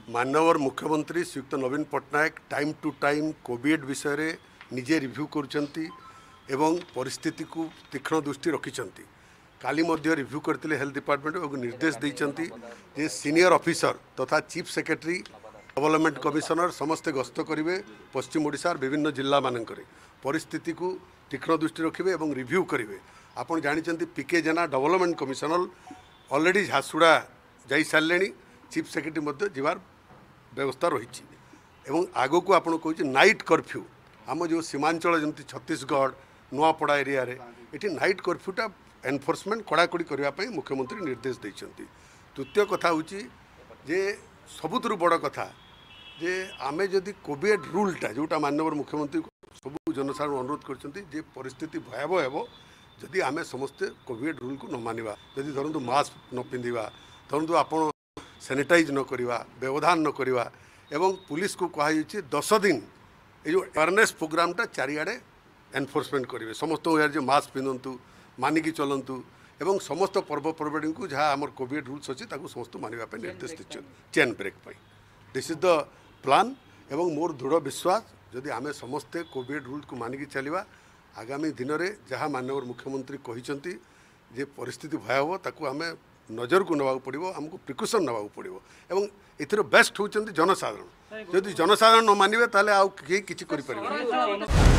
मानवर मुख्यमंत्री श्रीयुक्त Naveen Patnaik time to time covid विषय रे निजे रिव्यू करुँच परिस्थिति को तीक्ष्ण दृष्टि रखिंट काली मध्य रिव्यू करते हेल्थ डिपार्टमेंट और निर्देश देते जे सीनियर ऑफिसर तथा चीफ सेक्रेटरी डेवलपमेंट कमिशनर समस्ते गस्त करेंगे पश्चिम ओडिशार विभिन्न जिला मानक परिस्थिति को तीक्ष्ण दृष्टि रखिए और रिव्यू करेंगे। आपड़ जानते पीके जेना डेवलपमेंट कमिशनर ऑलरेडी झारसुड़ा जाई सारे चीफ सेक्रेटरी जीवार व्यवस्था रही आग को आपड़ कह नाइट कर्फ्यू आम जो सीमांचल जमी छत्तीसगढ़ नुआपड़ा एरिया रे ये नाइट कर्फ्यूटा एनफोर्समेंट कड़ाकड़ी करने मुख्यमंत्री निर्देश देते। तृतीय कथा हूँ जे सबुठ बड़ कथा जे आमे जदि कोविड रूलटा जोटा माननीय मुख्यमंत्री सब जनसाधारण अनुरोध कर परिस्थिति भयावह हो जदि आमे समस्ते कोविड रूल को न मानिबा जदि धरतु मास्क न पिंधिबा धरतु आपण सैनिटाइज न करवा व्यवधान न करवा एवं पुलिस को कहुई 10 दिन ये जो अवेयरनेस प्रोग्रामटा चारिआडे एनफोर्समेंट करेंगे समस्त जो मास्क पिंधतु मानिकी चलतु एवं समस्त पर्वपर्वाणी को जहाँ आम कोविड रूल्स अच्छी समस्त मानवाई निर्देश दीजिए chain break this is the plan एवं मोर दृढ़ विश्वास जदि आम समस्ते कोविड रूल को मानिकी चलवा आगामी दिन में जहाँ माननीय मुख्यमंत्री कहते जे परिस्थिति भयावह ताकू आम नजर को नवा पड़ो आमको प्रिकॉशन नवा पड़ो एवं एथर बेस्ट होती जनसाधारण जदि जनसाधारण न मानिबे ताले आउ किछि करि परिबे।